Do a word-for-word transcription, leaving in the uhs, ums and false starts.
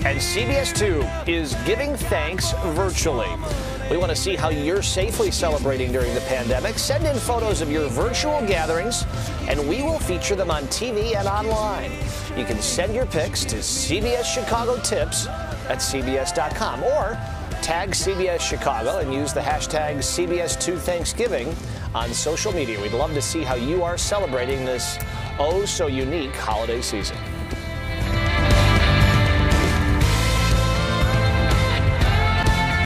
And C B S two is giving thanks virtually. We want to see how you're safely celebrating during the pandemic. Send in photos of your virtual gatherings, and we will feature them on T V and online. You can send your pics to C B S Chicago Tips at C B S dot com or tag C B S Chicago and use the hashtag C B S two Thanksgiving on social media. We'd love to see how you are celebrating this oh so unique holiday season.